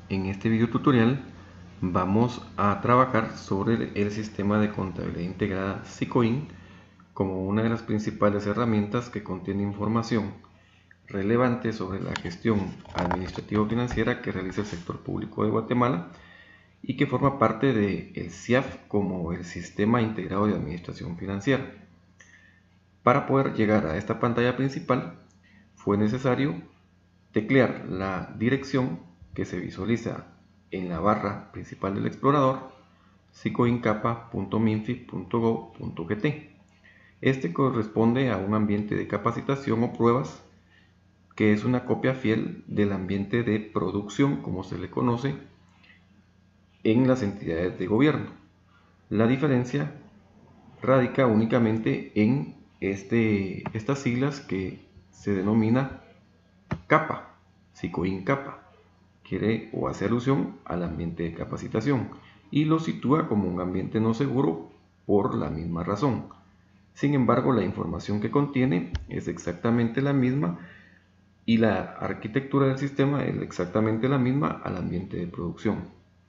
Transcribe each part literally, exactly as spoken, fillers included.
En este video tutorial vamos a trabajar sobre el sistema de contabilidad integrada SICOIN como una de las principales herramientas que contiene información relevante sobre la gestión administrativo-financiera que realiza el sector público de Guatemala y que forma parte del C I A F como el Sistema Integrado de Administración Financiera. Para poder llegar a esta pantalla principal fue necesario teclear la dirección que se visualiza en la barra principal del explorador sicoincapa punto minfi punto gob punto gt. Este corresponde a un ambiente de capacitación o pruebas que es una copia fiel del ambiente de producción, como se le conoce en las entidades de gobierno. La diferencia radica únicamente en este, estas siglas que se denomina capa, SICOIN-capa, quiere o hace alusión al ambiente de capacitación y lo sitúa como un ambiente no seguro por la misma razón. Sin embargo, la información que contiene es exactamente la misma y la arquitectura del sistema es exactamente la misma al ambiente de producción.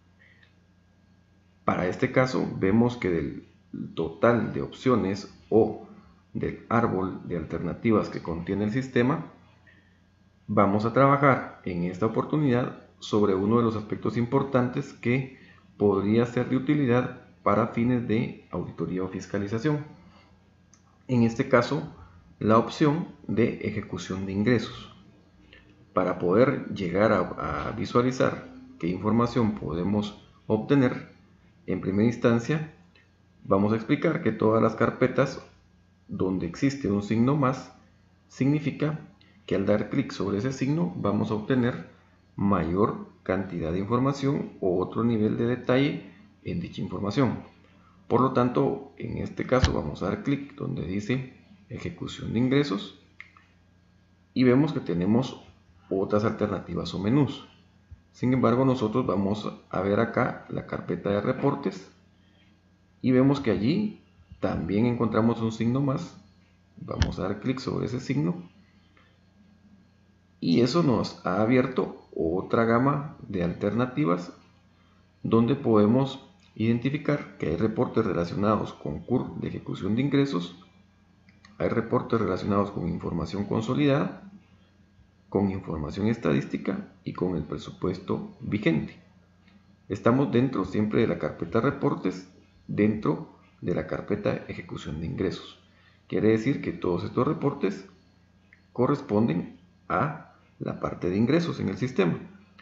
Para este caso, vemos que del total de opciones o del árbol de alternativas que contiene el sistema, vamos a trabajar en esta oportunidad sobre uno de los aspectos importantes que podría ser de utilidad para fines de auditoría o fiscalización. En este caso, la opción de ejecución de ingresos. Para poder llegar a, a visualizar qué información podemos obtener, en primera instancia vamos a explicar que todas las carpetas donde existe un signo más significa que al dar clic sobre ese signo vamos a obtener mayor cantidad de información o otro nivel de detalle en dicha información. Por lo tanto, en este caso vamos a dar clic donde dice ejecución de ingresos y vemos que tenemos otras alternativas o menús. Sin embargo, nosotros vamos a ver acá la carpeta de reportes y vemos que allí también encontramos un signo más. Vamos a dar clic sobre ese signo y eso nos ha abierto otra gama de alternativas donde podemos identificar que hay reportes relacionados con C U R de ejecución de ingresos, hay reportes relacionados con información consolidada, con información estadística y con el presupuesto vigente. Estamos dentro siempre de la carpeta reportes, dentro de la carpeta ejecución de ingresos. Quiere decir que todos estos reportes corresponden a la parte de ingresos en el sistema.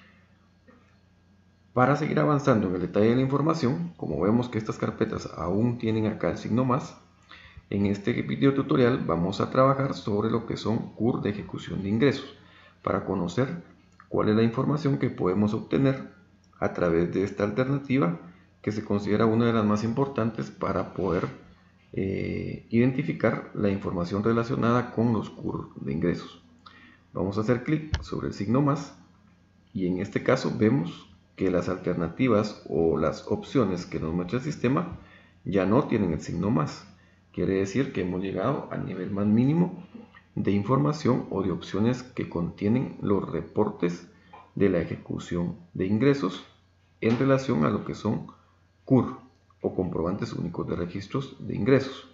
Para seguir avanzando en el detalle de la información, como vemos que estas carpetas aún tienen acá el signo más, en este video tutorial vamos a trabajar sobre lo que son C U R de ejecución de ingresos, para conocer cuál es la información que podemos obtener a través de esta alternativa que se considera una de las más importantes para poder eh, identificar la información relacionada con los C U R de ingresos. Vamos a hacer clic sobre el signo más y en este caso vemos que las alternativas o las opciones que nos muestra el sistema ya no tienen el signo más. Quiere decir que hemos llegado al nivel más mínimo de información o de opciones que contienen los reportes de la ejecución de ingresos en relación a lo que son C U R o comprobantes únicos de registros de ingresos.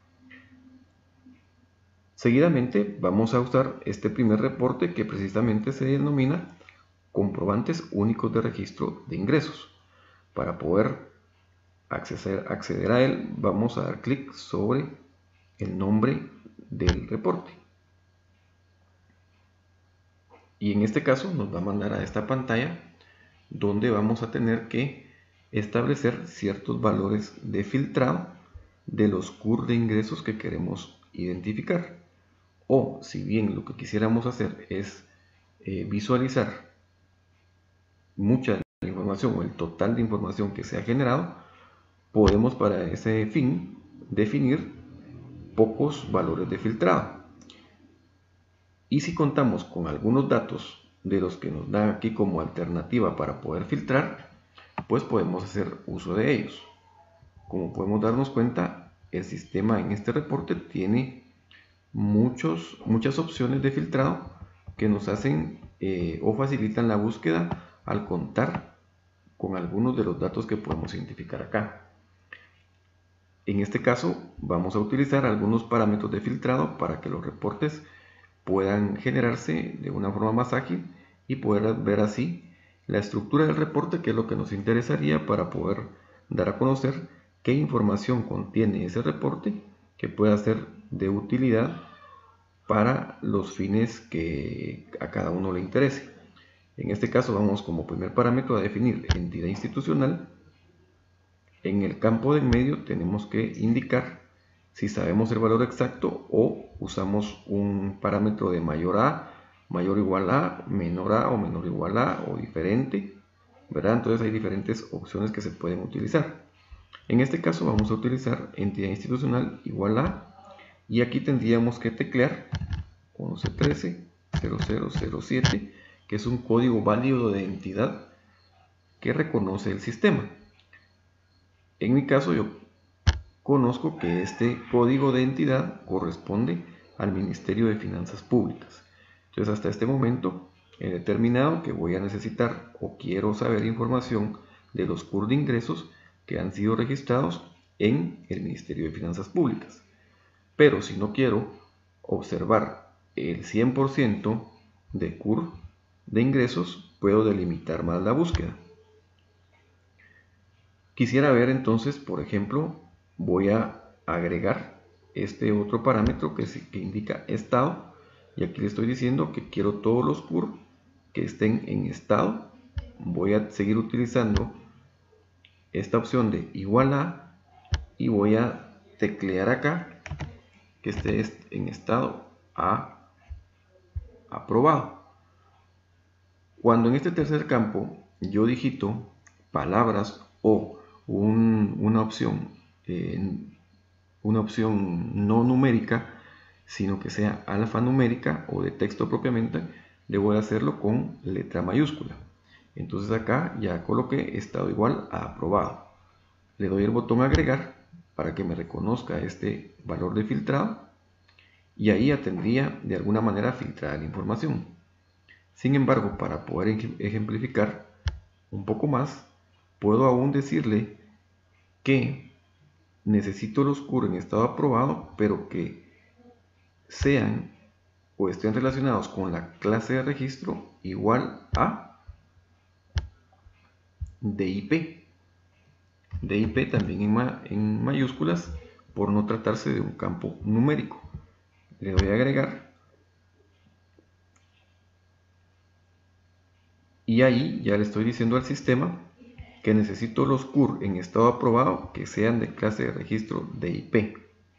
Seguidamente vamos a usar este primer reporte que precisamente se denomina comprobantes únicos de registro de ingresos. Para poder acceder, acceder a él vamos a dar clic sobre el nombre del reporte. Y en este caso nos va a mandar a esta pantalla donde vamos a tener que establecer ciertos valores de filtrado de los C U R de ingresos que queremos identificar. O si bien lo que quisiéramos hacer es eh, visualizar mucha de la información o el total de información que se ha generado, podemos para ese fin definir pocos valores de filtrado. Y si contamos con algunos datos de los que nos da aquí como alternativa para poder filtrar, pues podemos hacer uso de ellos. Como podemos darnos cuenta, el sistema en este reporte tiene muchos, muchas opciones de filtrado que nos hacen eh, o facilitan la búsqueda al contar con algunos de los datos que podemos identificar acá. En este caso vamos a utilizar algunos parámetros de filtrado para que los reportes puedan generarse de una forma más ágil y poder ver así la estructura del reporte, que es lo que nos interesaría para poder dar a conocer qué información contiene ese reporte que pueda ser de utilidad para los fines que a cada uno le interese. En este caso vamos como primer parámetro a definir entidad institucional. En el campo de en medio tenemos que indicar si sabemos el valor exacto o usamos un parámetro de mayor a, mayor o igual a, menor a o menor o igual a o diferente, ¿verdad? Entonces hay diferentes opciones que se pueden utilizar. En este caso vamos a utilizar entidad institucional igual a, y aquí tendríamos que teclear once trece cero cero cero siete, que es un código válido de entidad que reconoce el sistema. En mi caso yo conozco que este código de entidad corresponde al Ministerio de Finanzas Públicas. Entonces hasta este momento he determinado que voy a necesitar o quiero saber información de los C U R de ingresos que han sido registrados en el Ministerio de Finanzas Públicas. Pero si no quiero observar el cien por ciento de C U R de ingresos, puedo delimitar más la búsqueda. Quisiera ver entonces, por ejemplo, voy a agregar este otro parámetro que, es, que indica estado, y aquí le estoy diciendo que quiero todos los C U R que estén en estado. Voy a seguir utilizando esta opción de igual a y voy a teclear acá que esté en estado A aprobado. Cuando en este tercer campo yo digito palabras o un, una opción eh, una opción no numérica, sino que sea alfanumérica o de texto propiamente, debo de hacerlo con letra mayúscula. Entonces acá ya coloqué estado igual a aprobado. Le doy el botón agregar para que me reconozca este valor de filtrado y ahí ya tendría de alguna manera filtrada la información. Sin embargo, para poder ejemplificar un poco más, puedo aún decirle que necesito los C U R en estado aprobado, pero que sean o estén relacionados con la clase de registro igual a D I P. D I P también en, ma en mayúsculas por no tratarse de un campo numérico. Le doy a agregar y ahí ya le estoy diciendo al sistema que necesito los C U R en estado aprobado que sean de clase de registro D I P.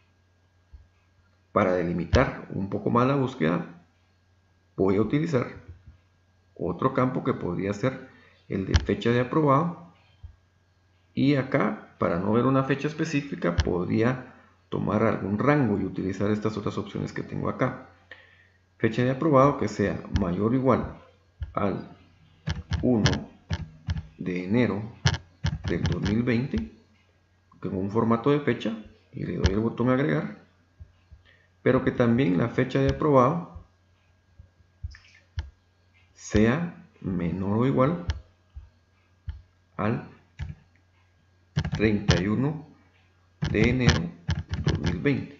Para delimitar un poco más la búsqueda, voy a utilizar otro campo que podría ser el de fecha de aprobado, y acá, para no ver una fecha específica, podría tomar algún rango y utilizar estas otras opciones que tengo acá. Fecha de aprobado que sea mayor o igual al uno de enero del dos mil veinte, con un formato de fecha, y le doy el botón agregar, pero que también la fecha de aprobado sea menor o igual al treinta y uno de enero de dos mil veinte.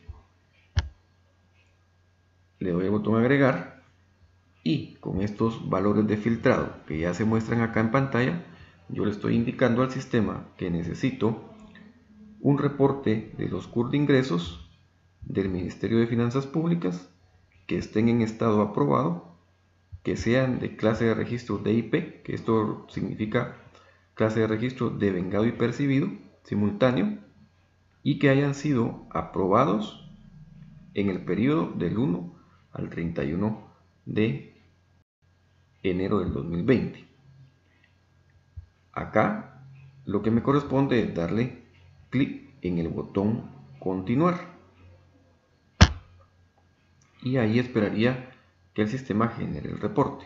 Le doy el botón agregar y con estos valores de filtrado que ya se muestran acá en pantalla, yo le estoy indicando al sistema que necesito un reporte de los C U R de ingresos del Ministerio de Finanzas Públicas que estén en estado aprobado, que sean de clase de registro D I P, que esto significa clase de registro devengado y percibido simultáneo, y que hayan sido aprobados en el periodo del uno al treinta y uno de enero del dos mil veinte. Acá lo que me corresponde es darle clic en el botón continuar y ahí esperaría que el sistema genere el reporte.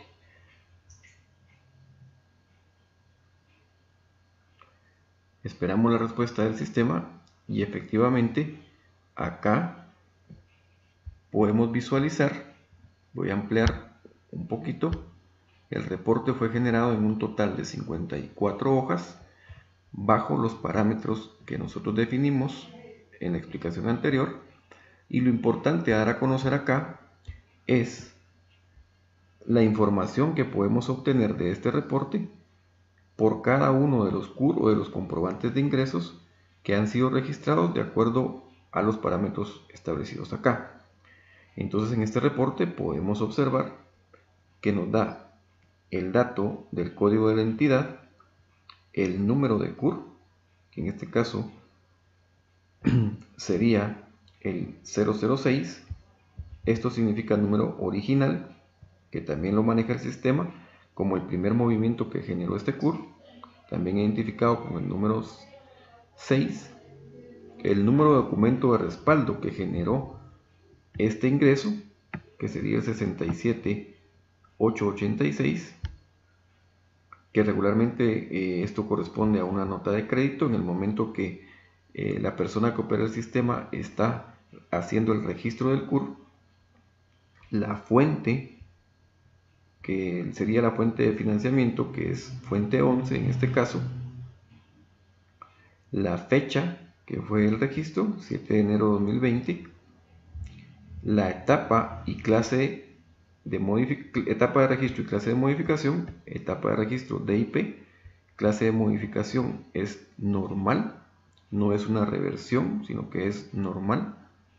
Esperamos la respuesta del sistema y efectivamente acá podemos visualizar, voy a ampliar un poquito, El reporte fue generado en un total de cincuenta y cuatro hojas bajo los parámetros que nosotros definimos en la explicación anterior, y lo importante a dar a conocer acá es la información que podemos obtener de este reporte por cada uno de los C U R o de los comprobantes de ingresos que han sido registrados de acuerdo a los parámetros establecidos acá. Entonces, en este reporte podemos observar que nos da el dato del código de la entidad, el número de C U R, que en este caso sería el cero cero seis. Esto significa número original, que también lo maneja el sistema como el primer movimiento que generó este C U R, también identificado con el número seis. El número de documento de respaldo que generó este ingreso, que sería el sesenta y siete mil ochocientos ochenta y seis, que regularmente eh, esto corresponde a una nota de crédito en el momento que eh, la persona que opera el sistema está haciendo el registro del C U R. La fuente, que sería la fuente de financiamiento, que es fuente once en este caso. La fecha, que fue el registro, siete de enero de dos mil veinte. La etapa y clase de etapa de registro y clase de modificación. Etapa de registro D I P. Clase de modificación es normal, no es una reversión, sino que es normal.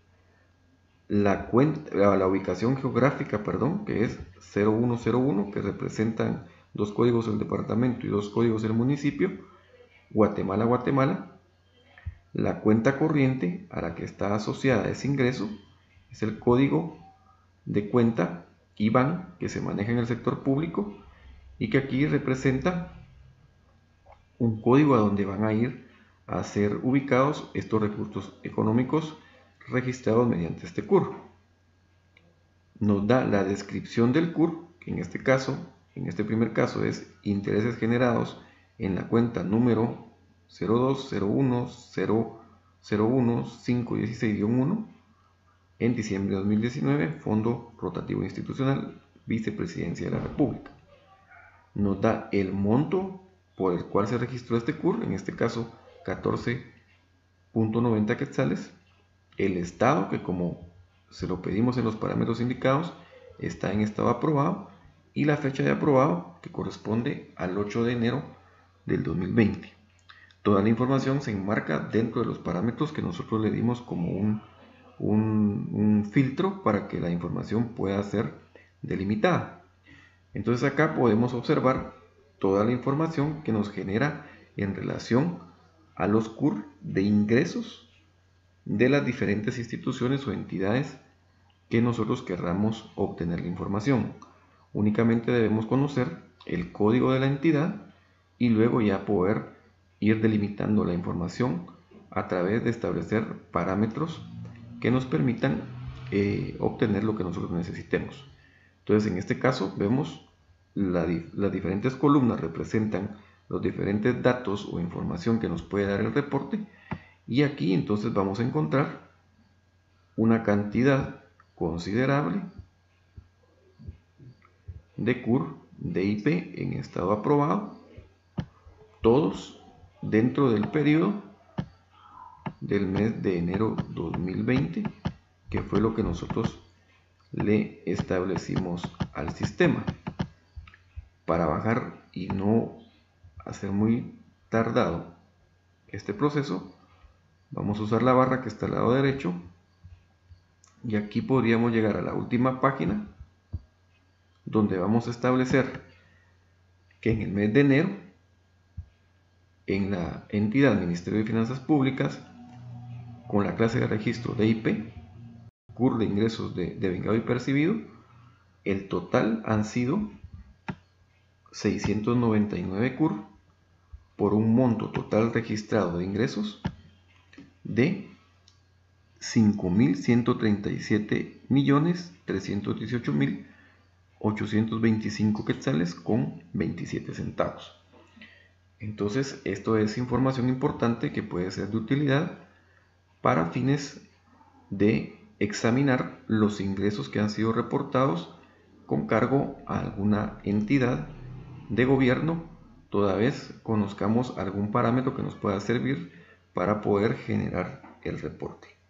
La, cuenta, la ubicación geográfica, perdón, que es cero uno cero uno, que representan dos códigos del departamento y dos códigos del municipio, Guatemala, Guatemala. La cuenta corriente a la que está asociada ese ingreso es el código de cuenta I B A N que se maneja en el sector público y que aquí representa un código a donde van a ir a ser ubicados estos recursos económicos registrados mediante este C U R. Nos da la descripción del C U R, que en este caso, en este primer caso es intereses generados en la cuenta número cero dos cero uno cero cero uno cinco uno seis uno en diciembre de dos mil diecinueve, Fondo Rotativo Institucional, Vicepresidencia de la República. Nos da el monto por el cual se registró este C U R, en este caso catorce punto noventa quetzales, el estado, que como se lo pedimos en los parámetros indicados, está en estado aprobado, y la fecha de aprobado, que corresponde al ocho de enero del dos mil veinte. Toda la información se enmarca dentro de los parámetros que nosotros le dimos como un, un, un filtro para que la información pueda ser delimitada. Entonces acá podemos observar toda la información que nos genera en relación a los C U R de ingresos de las diferentes instituciones o entidades que nosotros querramos obtener la información. Únicamente debemos conocer el código de la entidad y luego ya poder ir delimitando la información a través de establecer parámetros que nos permitan eh, obtener lo que nosotros necesitemos. Entonces, en este caso vemos la, las diferentes columnas representan los diferentes datos o información que nos puede dar el reporte, y aquí entonces vamos a encontrar una cantidad considerable de C U R, D I P en estado aprobado, todos dentro del periodo del mes de enero dos mil veinte, que fue lo que nosotros le establecimos al sistema. Para bajar y no hacer muy tardado este proceso, vamos a usar la barra que está al lado derecho, y aquí podríamos llegar a la última página, donde vamos a establecer que en el mes de enero, en la entidad Ministerio de Finanzas Públicas, con la clase de registro D I P, C U R de ingresos de, de vengado y percibido, el total han sido seiscientos noventa y nueve C U R por un monto total registrado de ingresos de cinco mil ciento treinta y siete millones trescientos dieciocho mil ochocientos veinticinco quetzales con veintisiete centavos. Entonces, esto es información importante que puede ser de utilidad para fines de examinar los ingresos que han sido reportados con cargo a alguna entidad de gobierno, toda vez conozcamos algún parámetro que nos pueda servir para poder generar el reporte.